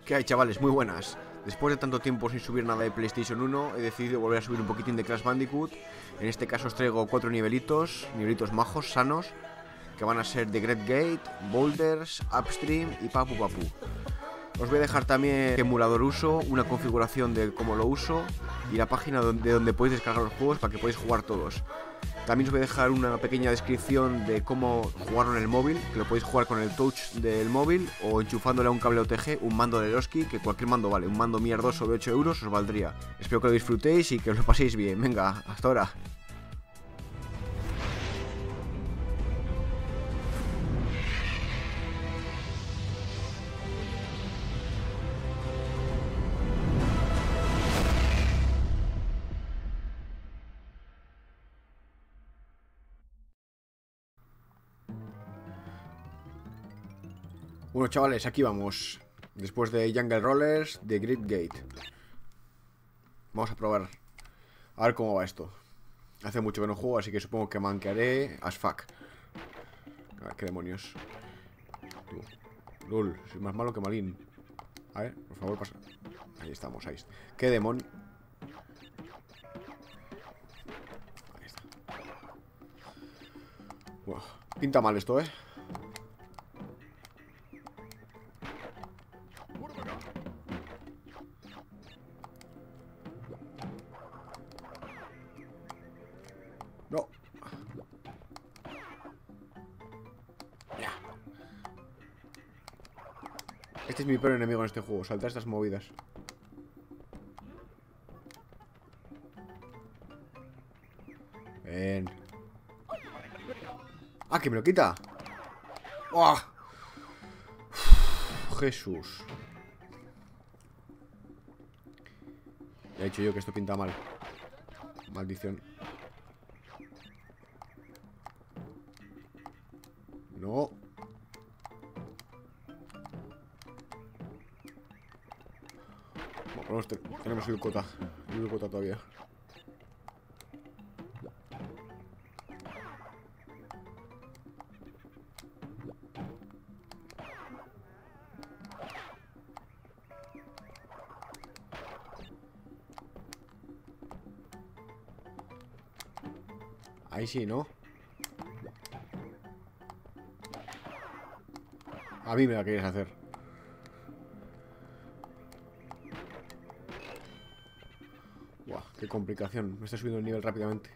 ¿Qué hay, chavales? Muy buenas. Después de tanto tiempo sin subir nada de PlayStation 1, he decidido volver a subir un poquitín de Crash Bandicoot. En este caso os traigo 4 nivelitos majos, sanos, que van a ser The Great Gate, Boulders, Upstream y Papu Papu. Os voy a dejar también qué emulador uso, una configuración de cómo lo uso y la página de donde podéis descargar los juegos para que podáis jugar todos. También os voy a dejar una pequeña descripción de cómo jugarlo en el móvil, que lo podéis jugar con el touch del móvil o enchufándole a un cable OTG, un mando de Eroski, que cualquier mando vale, un mando mierdoso de 8 euros os valdría. Espero que lo disfrutéis y que os lo paséis bien. Venga, hasta ahora. Bueno, chavales, aquí vamos. Después de Jungle Rollers, de Great Gate. Vamos a probar. A ver cómo va esto. Hace mucho que no juego, así que supongo que manquearé as fuck. A ver, qué demonios. Lul, soy más malo que malín. A ver, por favor, pasa. Ahí estamos, ahí está. Qué demonio. Ahí está. Bueno, pinta mal esto, No. Este es mi peor enemigo en este juego, saltar estas movidas. Ven. ¡Ah, que me lo quita! ¡Oh! Jesús. Ya he dicho yo que esto pinta mal. Maldición. No. Bueno, tenemos el cota todavía. Ahí sí, ¿no? A mí me la queréis hacer. Buah, qué complicación. Me está subiendo el nivel rápidamente.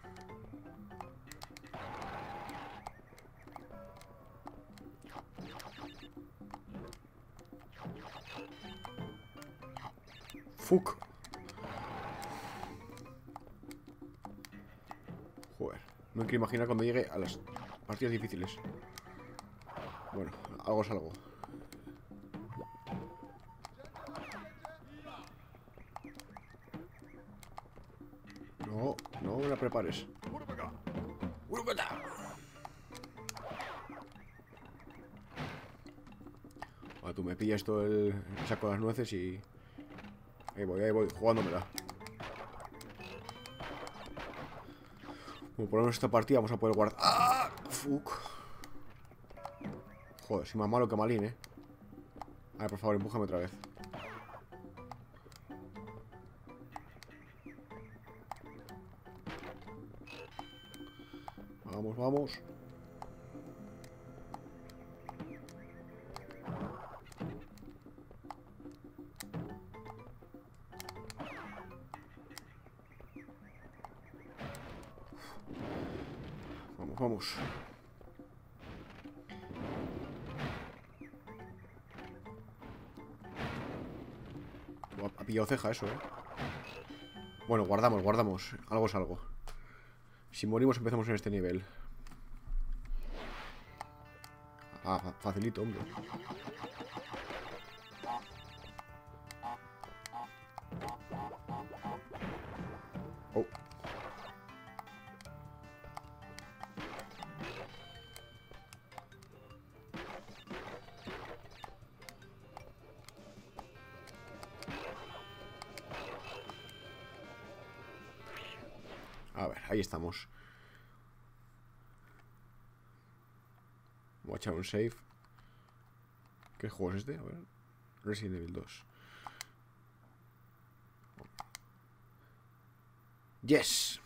Fuck. Joder. No me quiero imaginar cuando llegue a las partidas difíciles. Bueno, algo es algo. No, no me la prepares. Bueno, tú me pillas todo el saco de las nueces y... ahí voy, jugándomela. Bueno, por lo menos esta partida vamos a poder guardar... ¡Ah! Fuck. Joder, soy más malo que malín, A ver, por favor, empújame otra vez. Vamos, vamos. Vamos, vamos. Ha pillado ceja eso, Bueno, guardamos. Algo es algo. Si morimos empezamos en este nivel. Ah, facilito, hombre. Oh. A ver, ahí estamos. Voy a echar un save. ¿Qué juego es este? A ver. Resident Evil 2. Yes.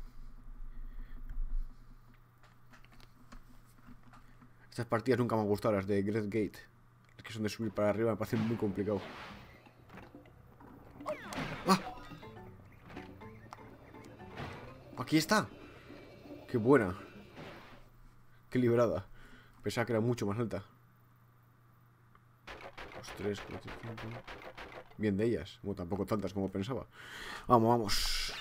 Estas partidas nunca me han gustado, las de Great Gate. Las que son de subir para arriba me parecen muy complicado. ¡Ah! Aquí está. Qué buena. Qué librada. Pensaba que era mucho más alta. 2, 3, 4, 5. Bien de ellas. Bueno, tampoco tantas como pensaba. Vamos, vamos.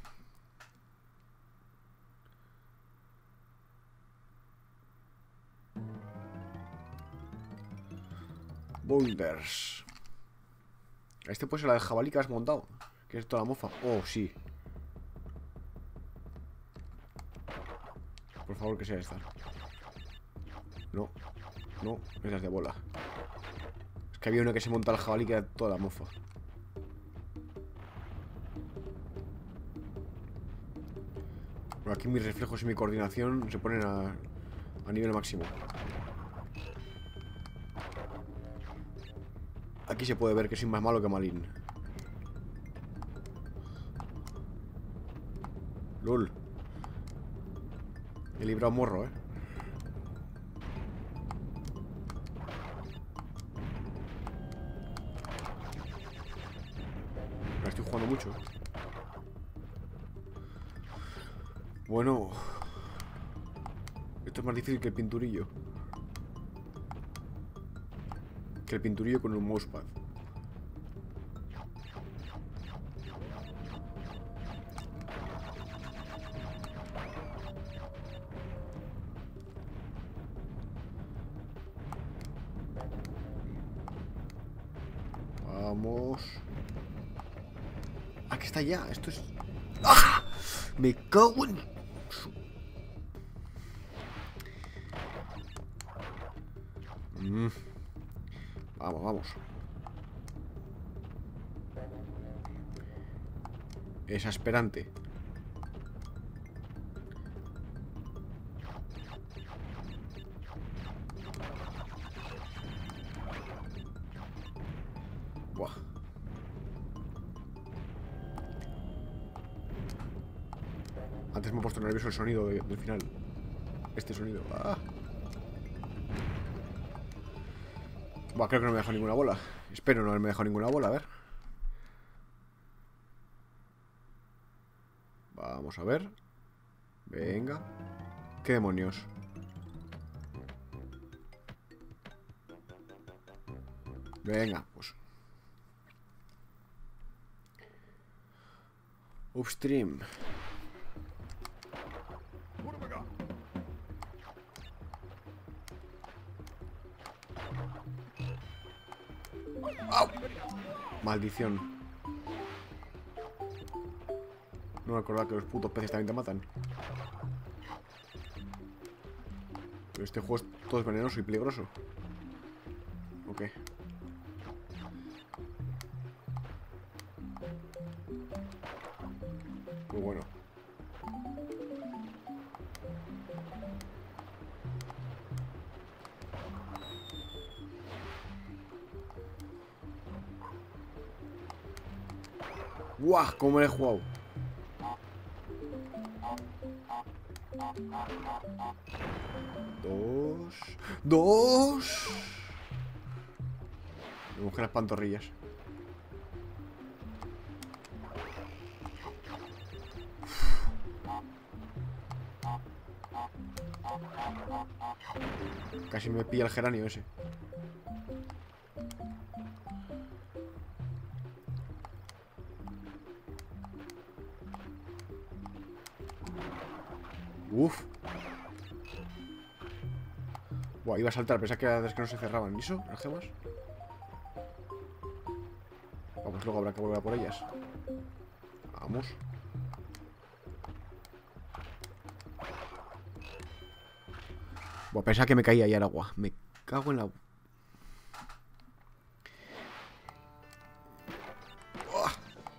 Boulders. Este puede ser la de jabalí que has montado. Que es toda la mofa. Oh, sí. Por favor, que sea esta. No, no, esa es de bola. Es que había una que se monta el jabalí que era toda la mofa. Pero aquí mis reflejos y mi coordinación se ponen a nivel máximo. Aquí se puede ver que soy más malo que malín. LOL. He librado morro, La estoy jugando mucho. Bueno. Esto es más difícil que el pinturillo. Que el pinturillo con un mousepad. Vamos. Aquí está ya. Esto es... ¡Ah! Me cago en... Vamos, vamos. Exasperante. Buah. Antes me he puesto nervioso el sonido del final. Este sonido. ¡Ah! Buah, creo que no me ha dejado ninguna bola. Espero no haberme dejado ninguna bola, a ver. Vamos a ver. Venga. ¿Qué demonios? Venga, pues. Upstream. ¡Au! Maldición. No me acordaba que los putos peces también te matan. Pero este juego es todo venenoso y peligroso. Ok. Muy bueno. ¡Guau! ¿Cómo me lo he jugado? Dos. Me busqué las pantorrillas. Casi me pilla el geranio ese. Uf. Buah, iba a saltar, pensaba que era que no se cerraban. ¿Y eso? ¿Las gemas? Vamos, luego habrá que volver a por ellas. Vamos. Buah, pensaba que me caía ya el agua. Me cago en la... Buah.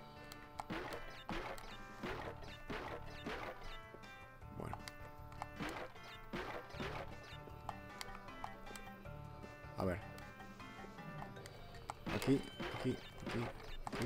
Bueno. A ver. aquí, aquí, aquí, aquí.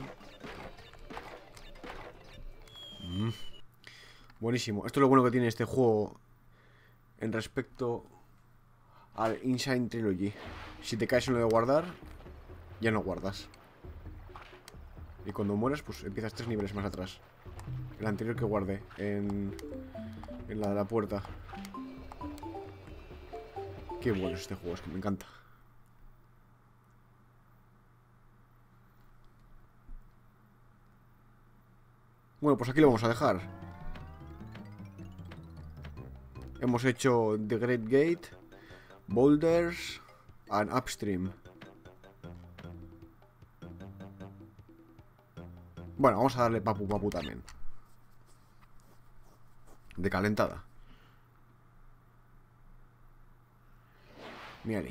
Buenísimo. Esto es lo bueno que tiene este juego en respecto al Insane Trilogy. Si te caes en lo de guardar, ya no guardas. Y cuando mueres, pues empiezas 3 niveles más atrás. El anterior que guardé en la de la puerta. Qué bueno es este juego, es que me encanta. Bueno, pues aquí lo vamos a dejar. Hemos hecho The Great Gate, Boulders and Upstream. Bueno, vamos a darle papu papu también. De calentada. Mírale.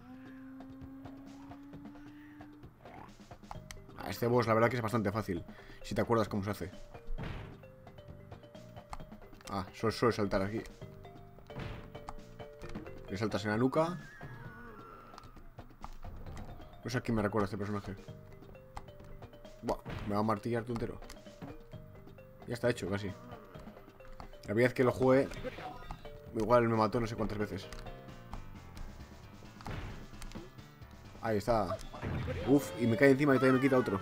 Este boss la verdad que es bastante fácil, si te acuerdas cómo se hace. Ah, solo saltar aquí. Le saltas en la nuca. No sé a quién me recuerda este personaje. Buah, me va a martillar tú entero. Ya está hecho casi. La vez que lo jugué, igual me mató no sé cuántas veces. Ahí está. Uf, y me cae encima y todavía me quita otro.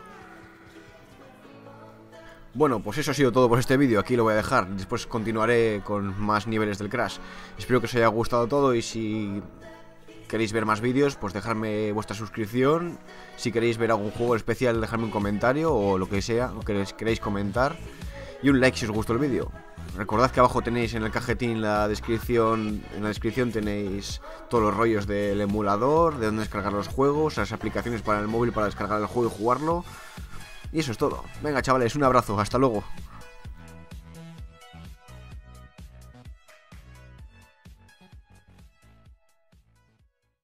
Bueno, pues eso ha sido todo por este vídeo. Aquí lo voy a dejar. Después continuaré con más niveles del Crash. Espero que os haya gustado todo. Y si queréis ver más vídeos, pues dejadme vuestra suscripción. Si queréis ver algún juego especial, dejadme un comentario o lo que sea, o que queréis comentar. Y un like si os gustó el vídeo. Recordad que abajo tenéis en el cajetín la descripción. En la descripción tenéis todos los rollos del emulador, de dónde descargar los juegos, las aplicaciones para el móvil para descargar el juego y jugarlo. Y eso es todo. Venga, chavales, un abrazo, hasta luego.